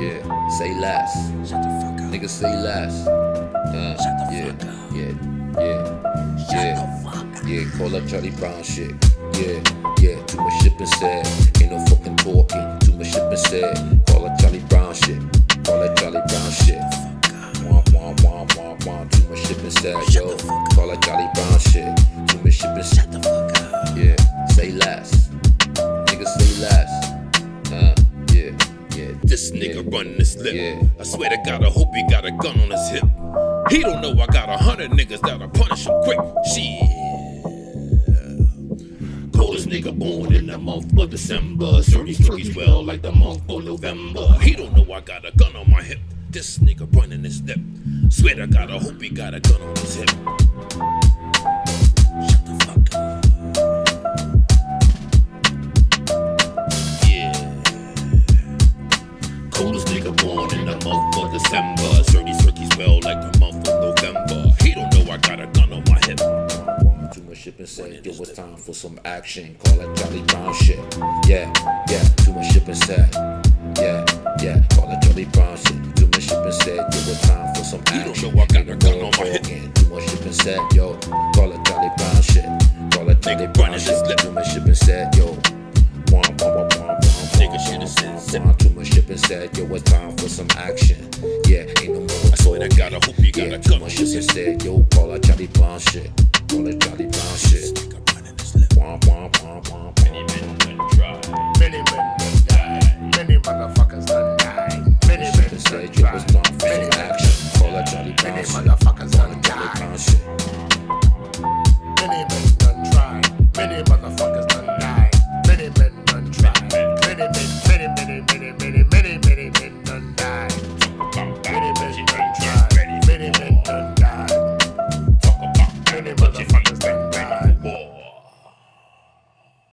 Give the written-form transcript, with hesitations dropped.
Yeah, say less. Shut the fuck up. Niggas say less. Shut the Yeah, fuck up. yeah, call up Charlie Brown shit. Yeah, too much shit been said. Ain't no fucking talking. Too much shit been said. Call up Charlie Brown shit. Call up Charlie Brown shit. Wah, wah, wah, wah, wah. Too much shit been said, yo. Call up Charlie Brown shit. Too much shit been said. Shut the fuck up. Yeah, say less. Niggas say less. Yeah. This nigga running his lip. Yeah. I swear to God, I hope he got a gun on his hip. He don't know I got 100 niggas that'll punish him quick. Shit. Coldest nigga born in the month of December. Dirty turkeys well like the month of November. He don't know I got a gun on my hip. This nigga running his lip. Swear to God, I hope he got a gun on his hip. Shut the fuck up. Coldest nigga born in the month of December. Dirty turkeys well like the month of November. He don't know I got a gun on my hip. Too much shit been said. It was time for some action. Call it Charlie Brown shit. Yeah. Too much shit been said. Yeah. Call it Charlie Brown shit. Too much shit been said. It was time for some action. You don't know I got a gun on my hip. Too much shit been said, yo. Call it Charlie Brown shit. Call it Charlie Brown shit. Too much shit been said, yo. Nigga shit is sick. Too much shit been said, yo, it's time for some action. Yeah, ain't no more. I swear to God, I hope you got a too gun on much his shit hip. been said, yo, call it Charlie Brown shit. Call it Charlie Brown shit. Nigga running his lip. Wah, wah, wah, wah, wah. Many men try. Many men will die. Many motherfuckers